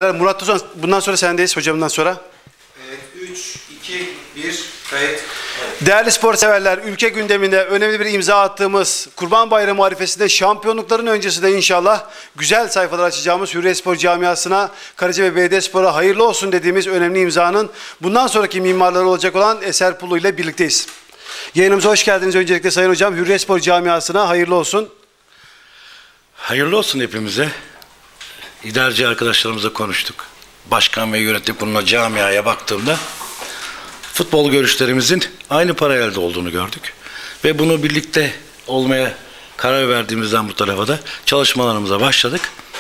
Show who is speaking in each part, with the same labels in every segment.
Speaker 1: Murat Tuzan, bundan sonra sendeyiz hocamdan sonra.
Speaker 2: Evet, 3, 2, 1, kayıt. Evet.
Speaker 1: Değerli spor severler, ülke gündeminde önemli bir imza attığımız Kurban Bayramı arifesinde şampiyonlukların öncesinde inşallah güzel sayfalar açacağımız Hürriyetspor camiasına, Karacabey Belediyespor'a hayırlı olsun dediğimiz önemli imzanın bundan sonraki mimarları olacak olan Eser Pulu ile birlikteyiz. Yayınımıza hoş geldiniz öncelikle Sayın Hocam. Hürriyetspor camiasına hayırlı olsun.
Speaker 3: Hayırlı olsun hepimize. İdareci arkadaşlarımızla konuştuk. Başkan ve yönetim kuruluna, camiaya baktığımda futbol görüşlerimizin aynı paralelde olduğunu gördük. Ve bunu birlikte olmaya karar verdiğimizden bu tarafa da çalışmalarımıza başladık.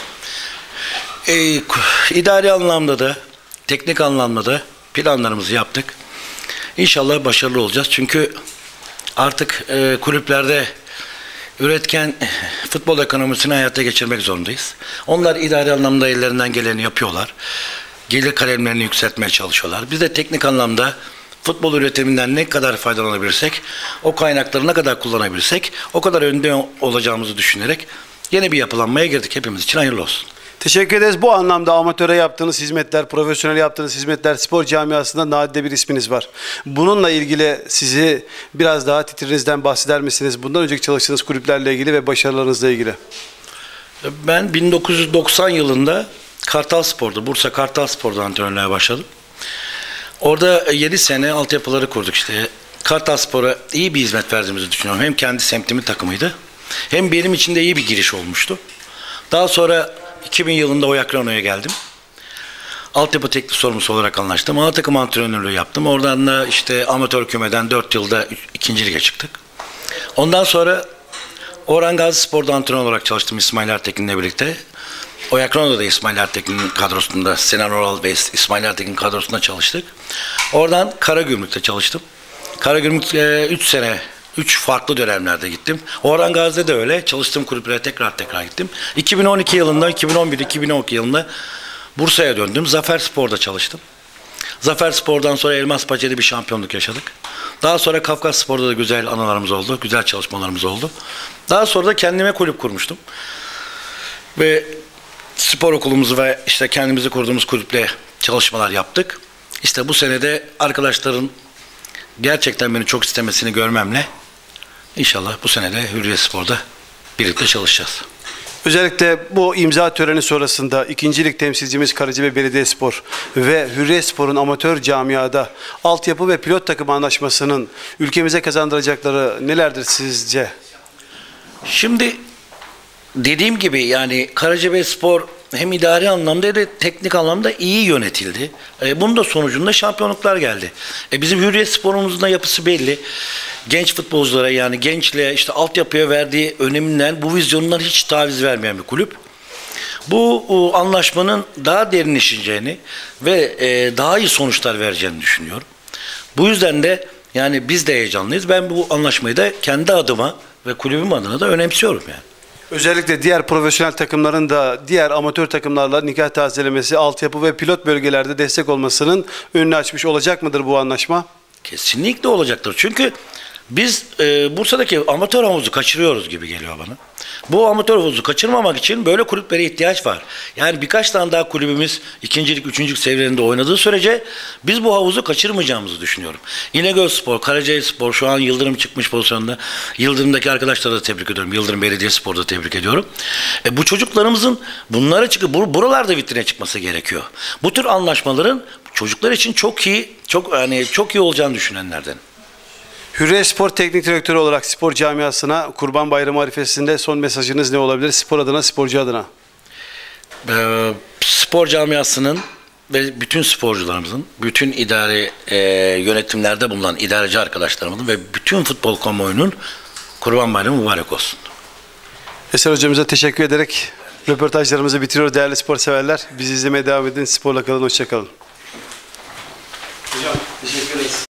Speaker 3: İdari anlamda da, teknik anlamda da planlarımızı yaptık. İnşallah başarılı olacağız. Çünkü artık kulüplerde üretken futbol ekonomisini hayata geçirmek zorundayız. Onlar idari anlamda ellerinden geleni yapıyorlar. Gelir kalemlerini yükseltmeye çalışıyorlar. Biz de teknik anlamda futbol üretiminden ne kadar faydalanabilirsek, o kaynakları ne kadar kullanabilirsek, o kadar önde olacağımızı düşünerek yeni bir yapılanmaya girdik. Hepimiz için hayırlı olsun.
Speaker 1: Teşekkür ederiz. Bu anlamda amatöre yaptığınız hizmetler, profesyonel yaptığınız hizmetler, spor camiasında nadide bir isminiz var. Bununla ilgili sizi biraz daha titrinizden bahseder misiniz? Bundan önceki çalıştığınız kulüplerle ilgili ve başarılarınızla ilgili.
Speaker 3: Ben 1990 yılında Kartalspor'da, Bursa Kartalspor'da antrenörlüğe başladım. Orada 7 sene altyapıları kurduk işte. Kartalspor'a iyi bir hizmet verdiğimizi düşünüyorum. Hem kendi semtimin takımıydı, hem benim için de iyi bir giriş olmuştu. Daha sonra 2000 yılında Oyakrano'ya geldim. Altyapı teknik sorumlusu olarak anlaştım. A takım antrenörlüğü yaptım. Oradan da işte amatör kümeden 4 yılda 2. lige çıktık. Ondan sonra Orhan Gazispor'da antrenör olarak çalıştım İsmail Ertekin'le birlikte. Oyakrano'da da İsmail Ertekin'in kadrosunda, Sinan Oral ve İsmail Ertekin kadrosunda çalıştık. Oradan Karagümrük'te çalıştım. Karagümrük 3 sene, 3 farklı dönemlerde gittim. Orhan Gazi'de de öyle. Çalıştığım kulüplere tekrar gittim. 2012 yılında, 2011-2012 yılında Bursa'ya döndüm. Zaferspor'da çalıştım. Zaferspor'dan sonra Elmaspaşa'da bir şampiyonluk yaşadık. Daha sonra Kafkasspor'da da güzel anılarımız oldu. Güzel çalışmalarımız oldu. Daha sonra da kendime kulüp kurmuştum. Ve spor okulumuzu ve işte kendimizi kurduğumuz kulüple çalışmalar yaptık. İşte bu senede arkadaşların gerçekten beni çok istemesini görmemle İnşallah bu sene de Hürriyetspor'da birlikte çalışacağız.
Speaker 1: Özellikle bu imza töreni sonrasında 2. lig temsilcimiz Karacabey Belediyespor ve Hürriyetspor'un amatör camiada altyapı ve pilot takım anlaşmasının ülkemize kazandıracakları nelerdir sizce?
Speaker 3: Şimdi dediğim gibi yani Karacabeyspor hem idari anlamda hem de teknik anlamda iyi yönetildi. Bunun da sonucunda şampiyonluklar geldi. Bizim Hürriyetspor'umuzun da yapısı belli. Genç futbolculara yani gençliğe işte altyapıya verdiği öneminden bu vizyonundan hiç taviz vermeyen bir kulüp. Bu anlaşmanın daha derinleşeceğini ve daha iyi sonuçlar vereceğini düşünüyorum. Bu yüzden de yani biz de heyecanlıyız. Ben bu anlaşmayı da kendi adıma ve kulübüm adına da önemsiyorum yani.
Speaker 1: Özellikle diğer profesyonel takımların da diğer amatör takımlarla nikah tazelemesi, altyapı ve pilot bölgelerde destek olmasının önünü açmış olacak mıdır bu anlaşma?
Speaker 3: Kesinlikle olacaktır. Çünkü biz Bursa'daki amatör havuzu kaçırıyoruz gibi geliyor bana. Bu amatör havuzu kaçırmamak için böyle kulüplere ihtiyaç var. Yani birkaç tane daha kulübümüz 2. lig, 3. lig seviyelerinde oynadığı sürece biz bu havuzu kaçırmayacağımızı düşünüyorum. İnegölspor, Karacabeyspor şu an Yıldırım çıkmış pozisyonda. Yıldırım'daki arkadaşları da tebrik ediyorum. Yıldırım Belediyespor'u da tebrik ediyorum. Bu çocuklarımızın bunlara çıkıp buralarda vitrine çıkması gerekiyor. Bu tür anlaşmaların çocuklar için çok iyi olacağını düşünenlerden.
Speaker 1: Hürriyetspor Teknik Direktörü olarak spor camiasına Kurban Bayramı arifesinde son mesajınız ne olabilir? Spor adına, sporcu adına.
Speaker 3: Spor camiasının ve bütün sporcularımızın, bütün idari yönetimlerde bulunan idareci arkadaşlarımızın ve bütün futbol kamuoyunun Kurban Bayramı mübarek olsun.
Speaker 1: Eser hocamıza teşekkür ederek röportajlarımızı bitiriyoruz değerli spor severler. Bizi izlemeye devam edin. Sporla kalın, hoşça kalın. Hocam teşekkür ederim.